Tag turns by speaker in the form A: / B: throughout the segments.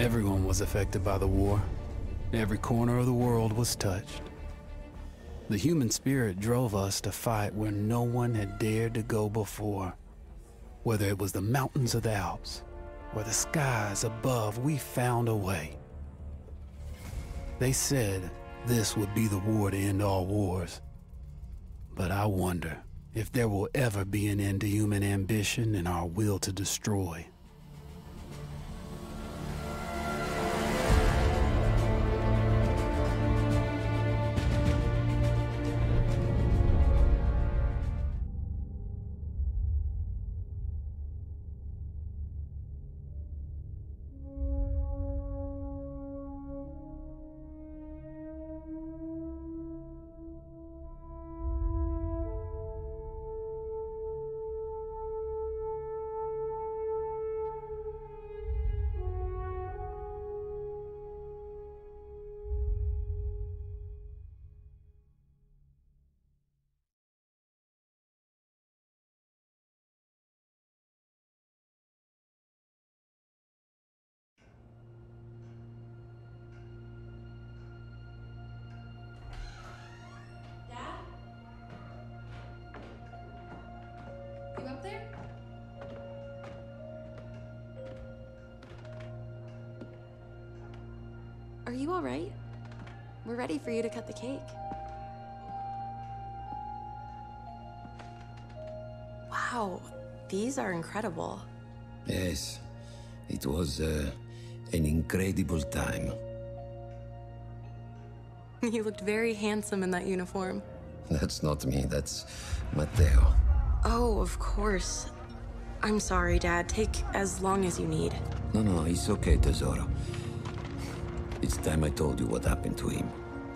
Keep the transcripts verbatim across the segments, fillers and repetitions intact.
A: Everyone was affected by the war. Every corner of the world was touched. The human spirit drove us to fight where no one had dared to go before. Whether it was the mountains of the Alps, or the skies above, we found a way. They said this would be the war to end all wars. But I wonder if there will ever be an end to human ambition and our will to destroy.
B: You up there?
C: Are you all right? We're ready for you to cut the cake. Wow, these are incredible.
D: Yes, it was uh, an incredible time.
C: You looked very handsome in that uniform.
D: That's not me, that's Matteo.
C: Oh, of course. I'm sorry, Dad. Take as long as you need.
D: No, no, it's okay, Tesoro. It's time I told you what happened to him.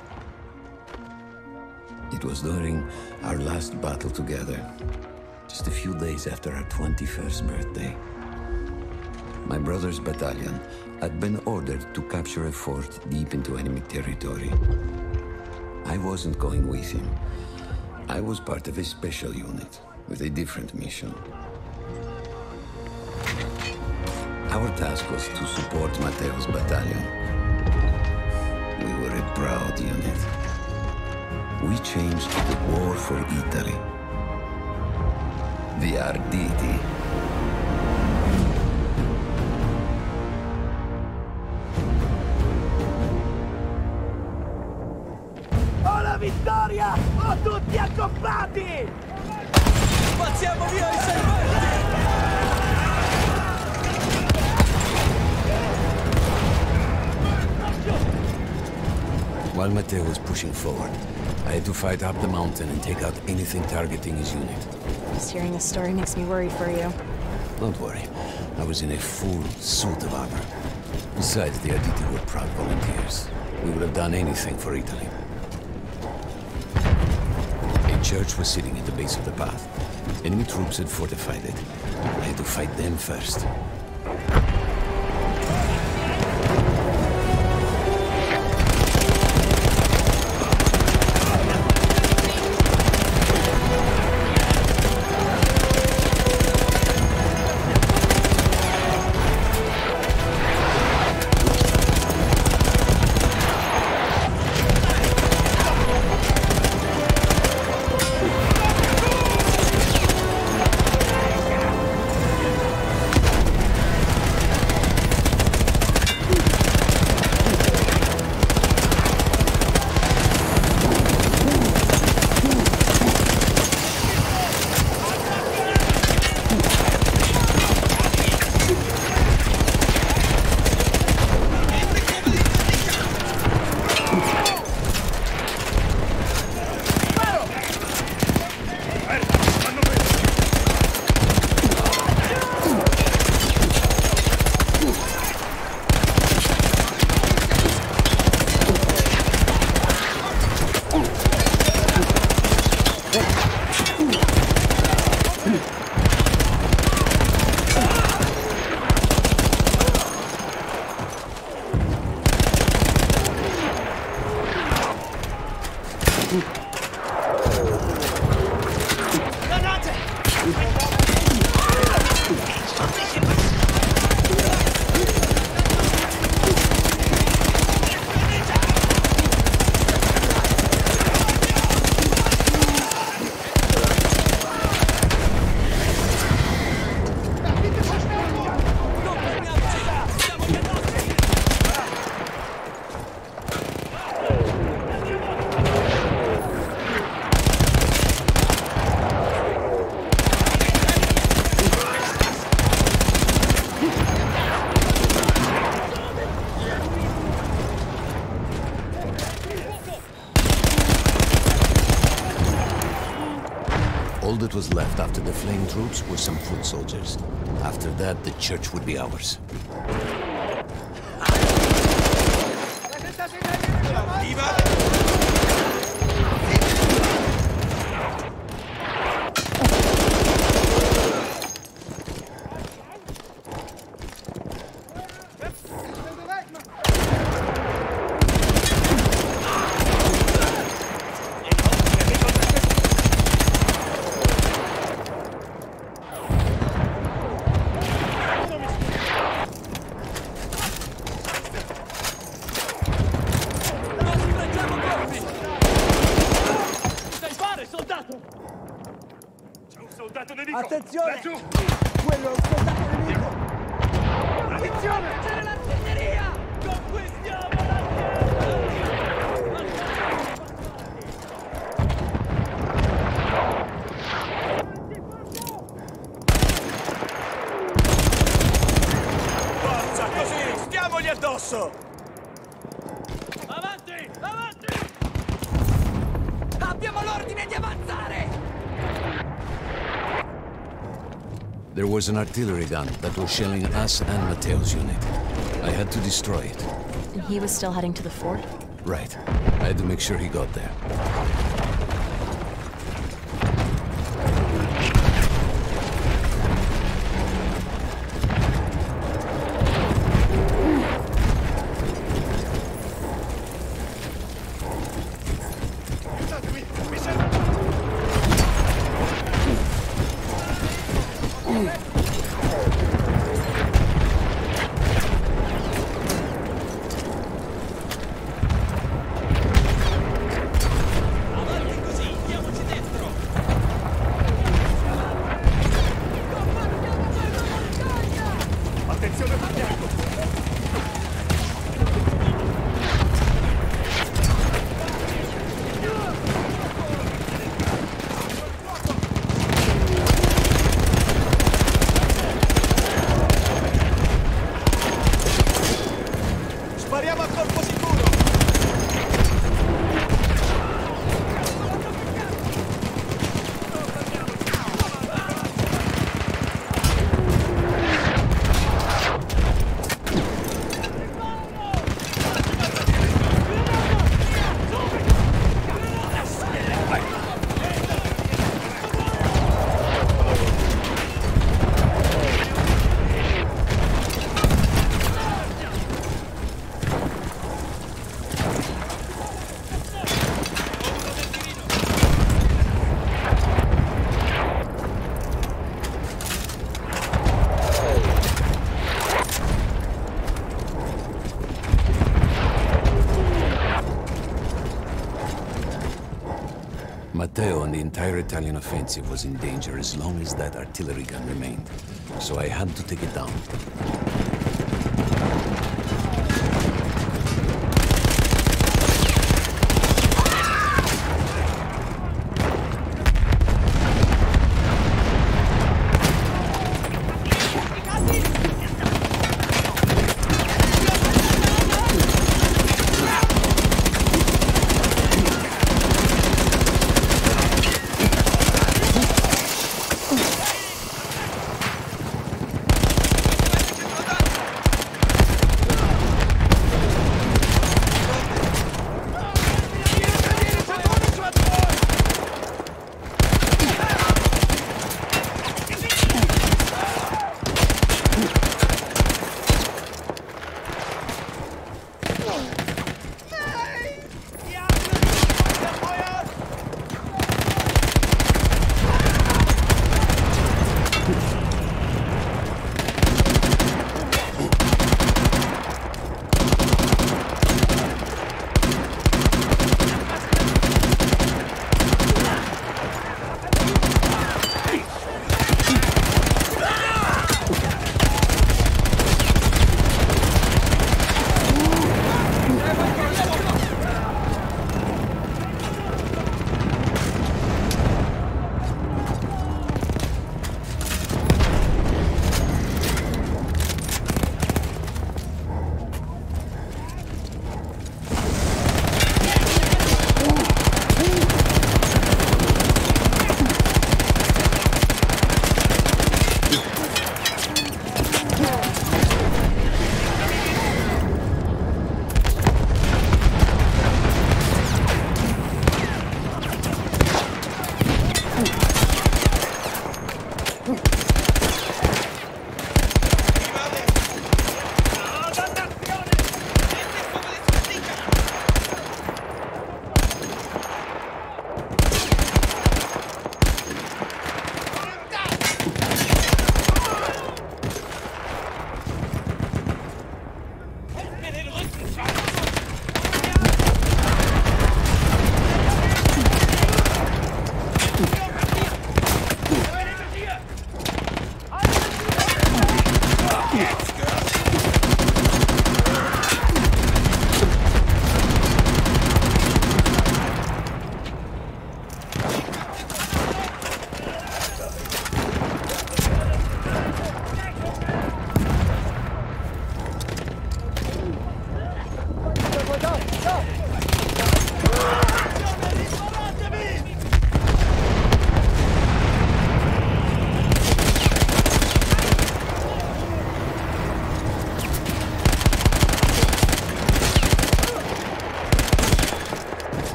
D: It was during our last battle together, just a few days after our twenty-first birthday. My brother's battalion had been ordered to capture a fort deep into enemy territory. I wasn't going with him. I was part of a special unit with a different mission. Our task was to support Matteo's battalion. We were a proud unit. We changed the war for Italy. The Arditi.
E: Ho la vittoria! Ho tutti accoppiati!
F: Spazziamo via i serventi!
D: While Matteo was pushing forward, I had to fight up the mountain and take out anything targeting his unit.
C: Just hearing this story makes me worry for you.
D: Don't worry, I was in a full suit of armor. Besides, the Arditi were proud volunteers. We would have done anything for Italy. A church was sitting at the base of the path. Enemy troops had fortified it. I had to fight them first. All that was left after the fleeing troops were some foot soldiers. After that, the church would be ours.
E: Attenzione! Quello è un soldato nemico! Attenzione! C'è l'artiglieria! Conquistiamo
F: Forza, così! Stiamogli addosso!
E: Avanti! Avanti! Abbiamo l'ordine di avanzare!
D: There was an artillery gun that was shelling us and Matteo's unit. I had to destroy it.
C: And he was still heading to the fort?
D: Right. I had to make sure he got there.
F: Spariamo a colpo sicuro!
D: Matteo and the entire Italian offensive was in danger as long as that artillery gun remained. So I had to take it down.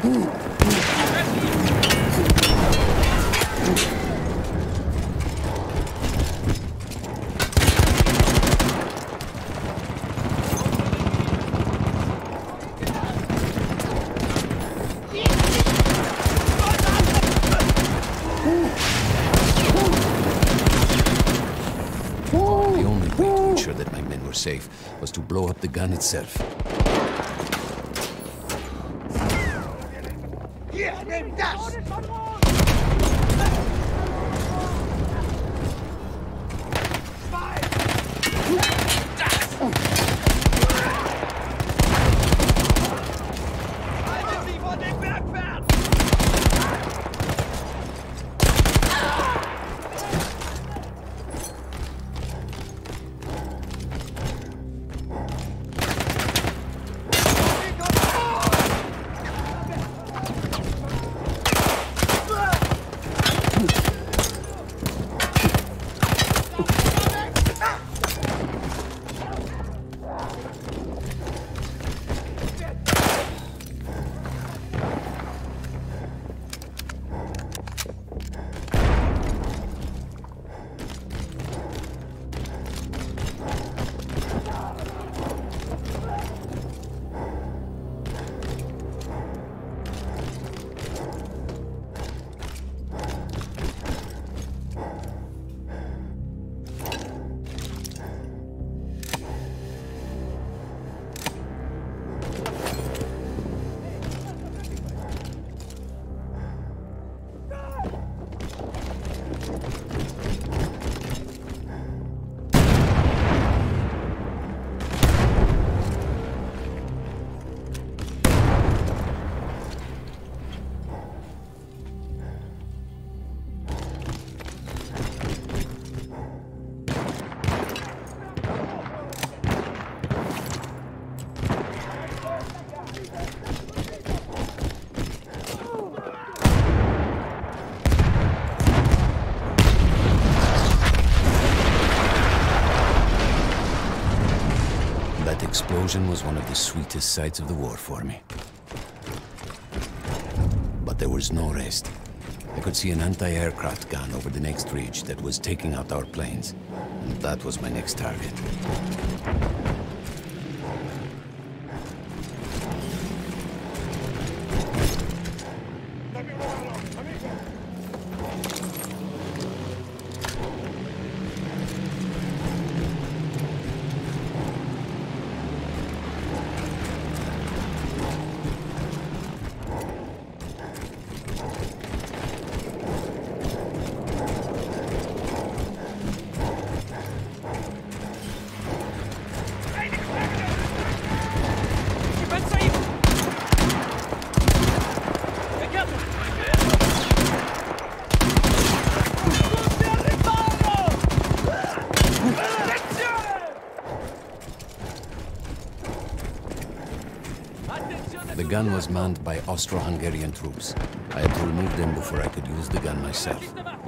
D: Safe was to blow up the gun itself. Explosion was one of the sweetest sights of the war for me. But there was no rest. I could see an anti-aircraft gun over the next ridge that was taking out our planes. And that was my next target. The gun was manned by Austro-Hungarian troops. I had to remove them before I could use the gun myself.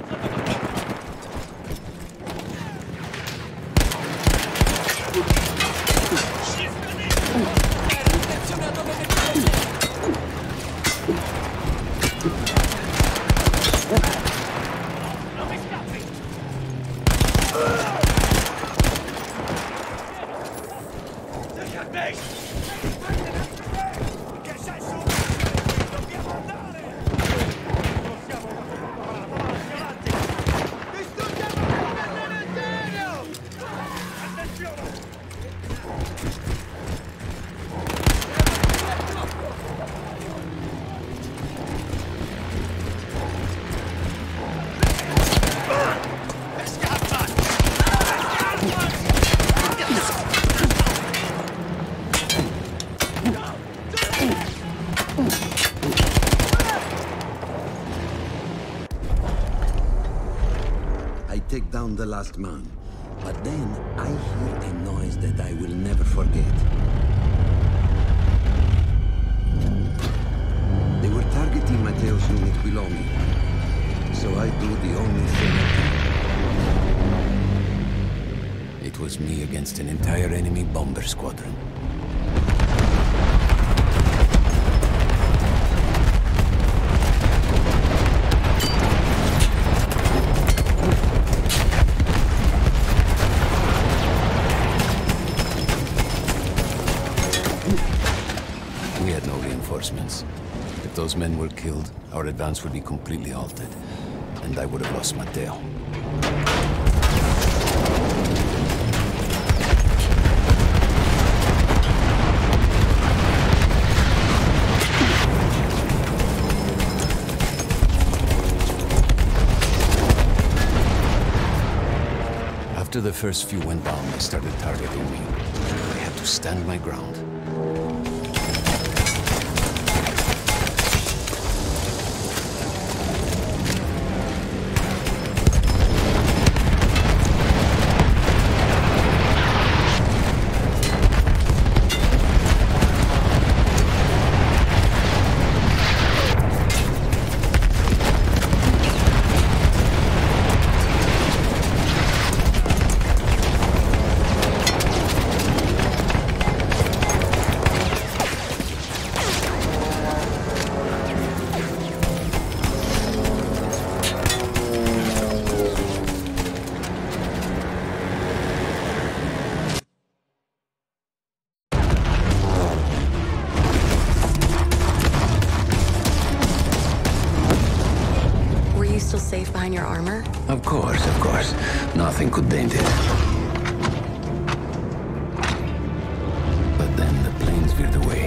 D: Take down the last man, but then I hear a noise that I will never forget. They were targeting Matteo's unit below me, so I do the only thing I can. It was me against an entire enemy bomber squadron. We had no reinforcements. If those men were killed, our advance would be completely halted, and I would have lost Matteo. After the first few went down, they started targeting me. I had to stand my ground.
C: Safe behind your armor?
D: Of course, of course. Nothing could dent it. But then the planes veered away.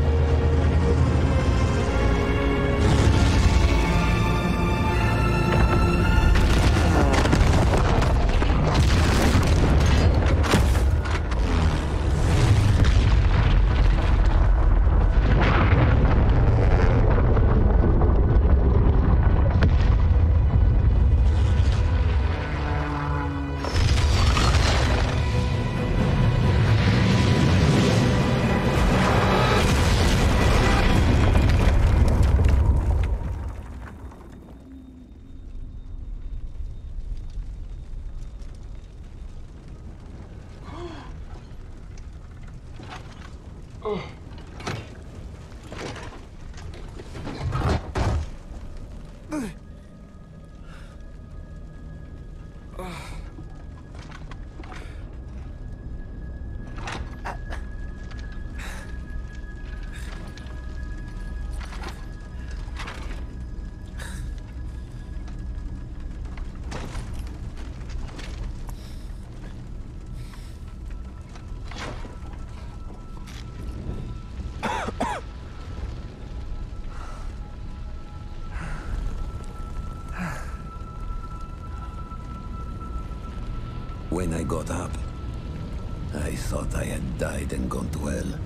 D: When I got up, I thought I had died and gone to hell.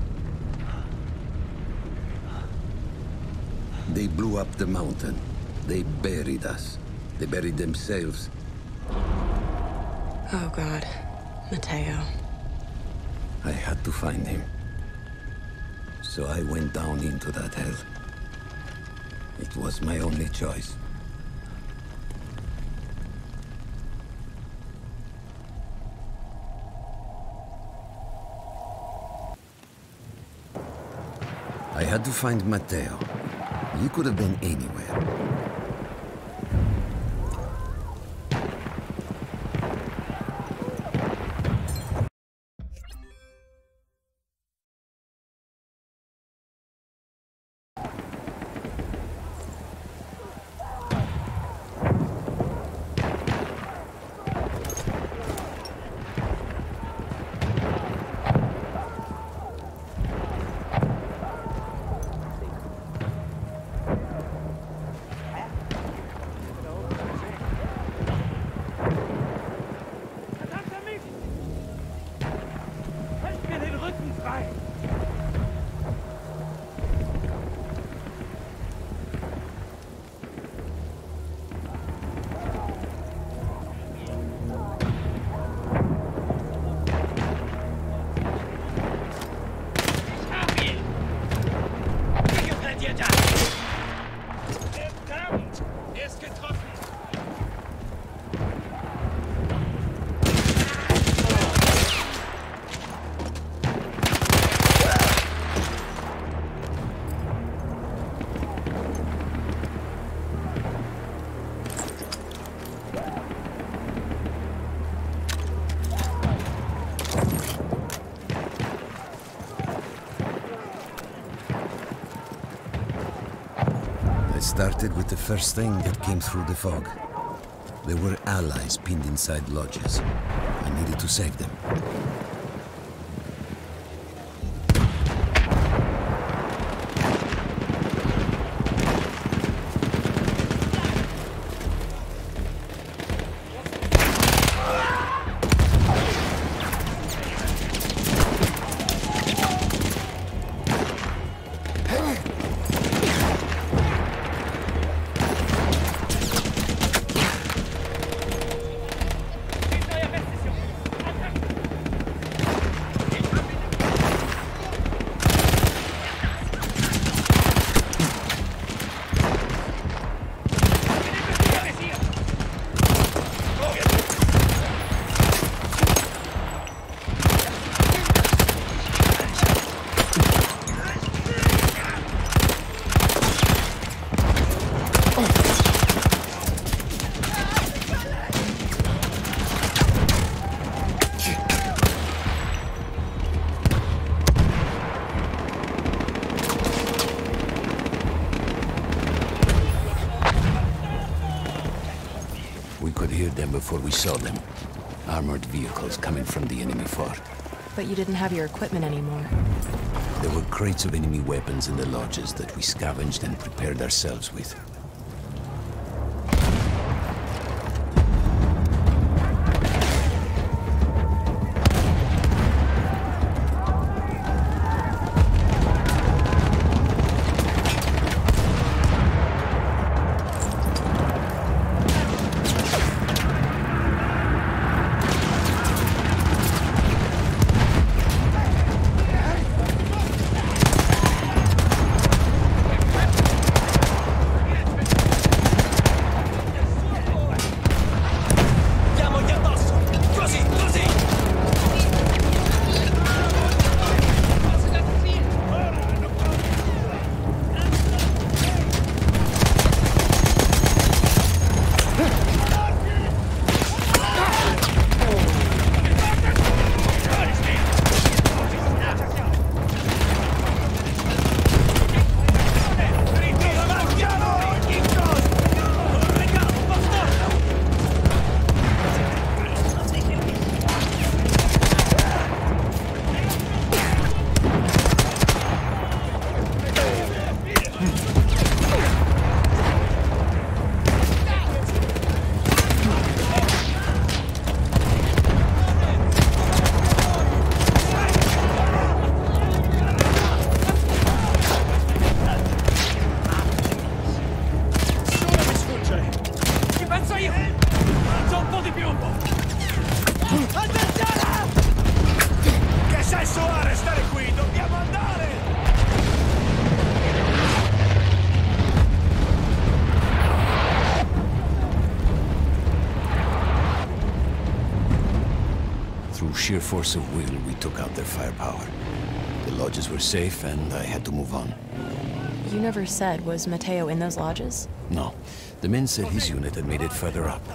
D: They blew up the mountain. They buried us. They buried themselves.
C: Oh, God. Matteo.
D: I had to find him. So I went down into that hell. It was my only choice. I had to find Matteo. He could have been anywhere. It started with the first thing that came through the fog. There were allies pinned inside lodges. I needed to save them. Before we saw them. Armored vehicles coming from the enemy fort.
C: But you didn't have your equipment anymore.
D: There were crates of enemy weapons in the lodges that we scavenged and prepared ourselves with. Sheer force of will, we took out their firepower. The lodges were safe, and I had to move on.
C: You never said, was Matteo in those lodges?
D: No. The men said his unit had made it further up.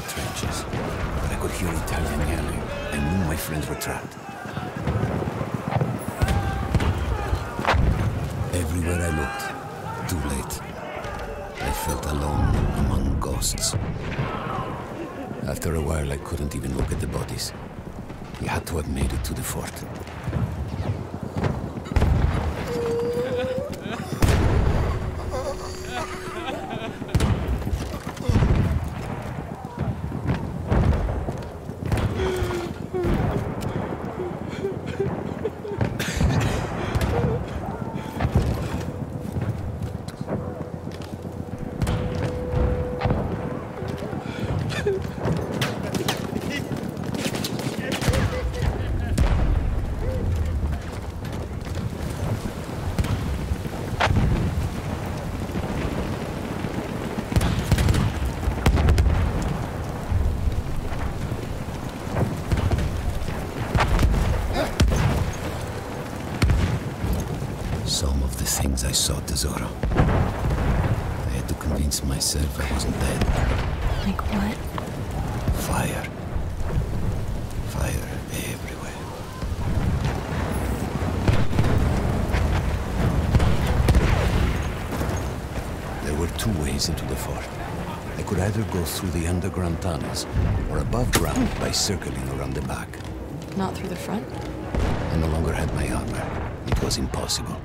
D: trenches, but I could hear Italian yelling. I knew my friends were trapped. Everywhere I looked, too late. I felt alone among ghosts. After a while, I couldn't even look at the bodies. We had to have made it to the fort. Some of the things I saw, Tesoro. I had to convince myself I wasn't dead.
C: Like what?
D: Fire. Fire everywhere. There were two ways into the fort. I could either go through the underground tunnels, or above ground by circling around the back.
C: Not through the front?
D: I no longer had my armor. It was impossible.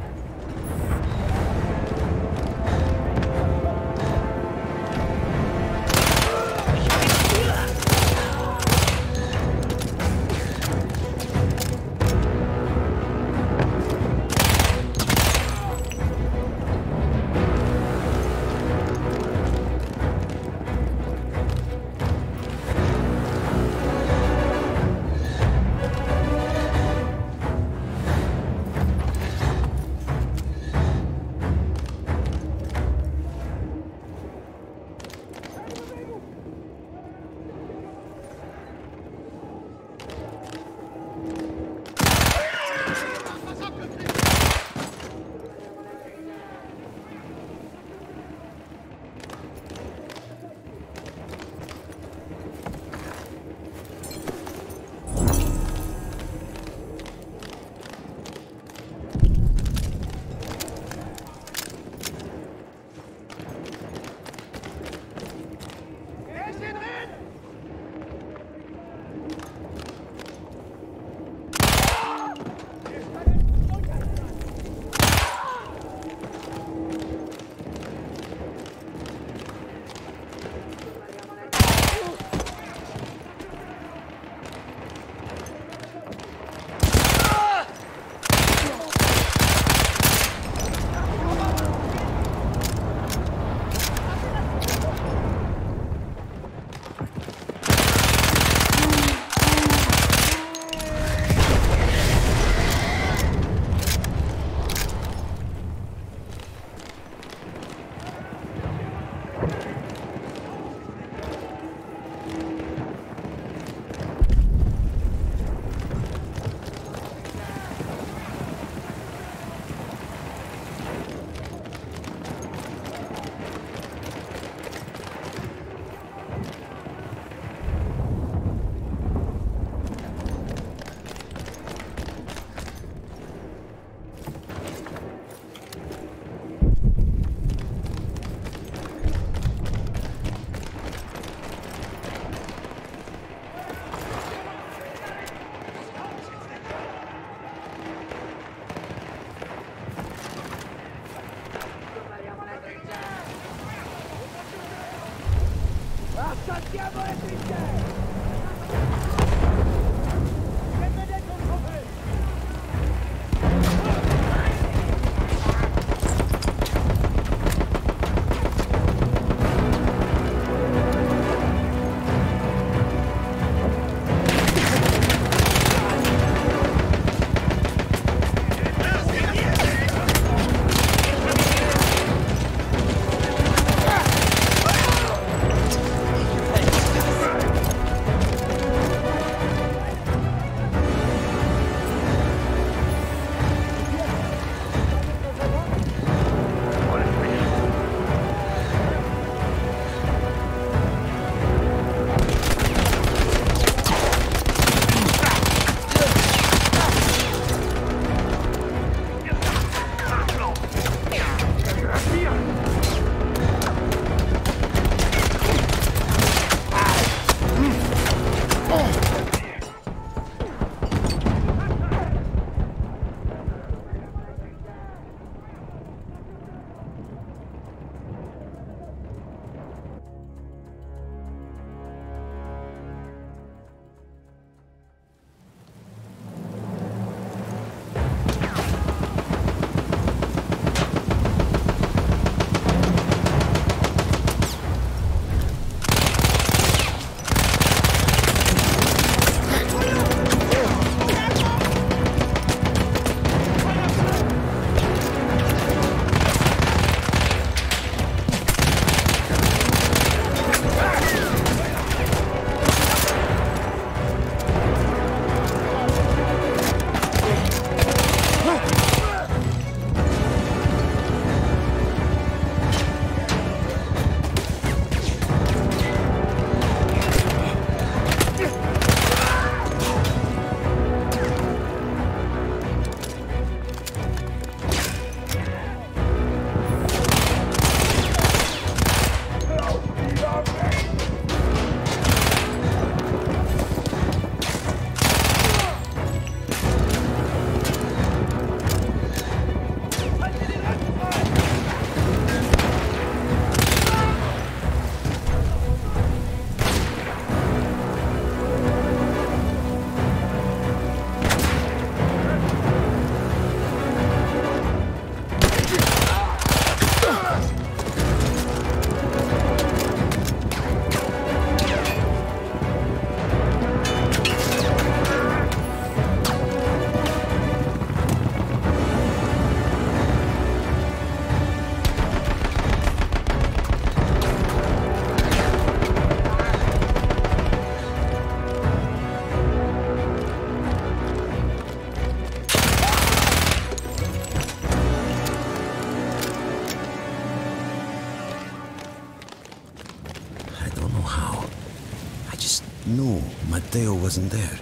D: No, Matteo wasn't there.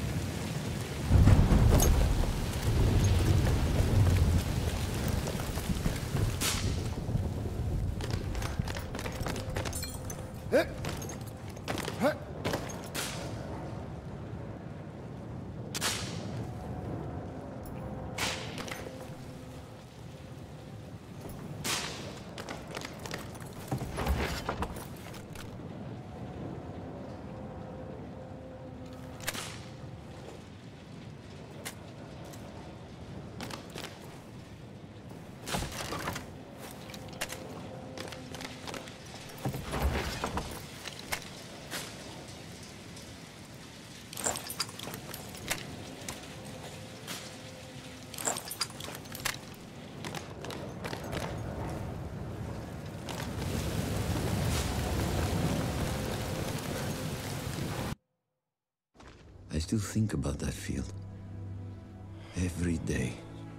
D: I still think about that field. Every day.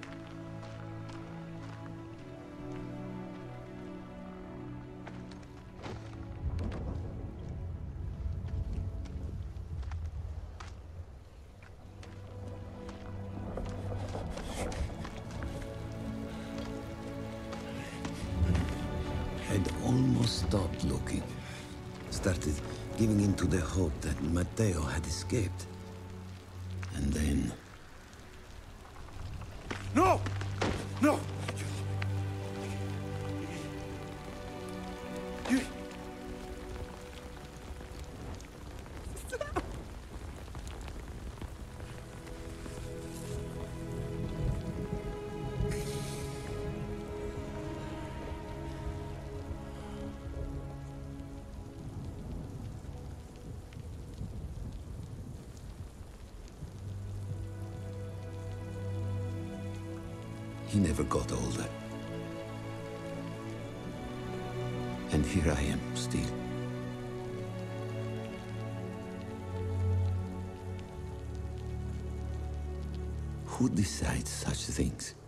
D: I'd almost stopped looking. Started giving in to the hope that Matteo had escaped. And then...
F: No! No!
D: He never got older. And here I am, still. Who decides such things?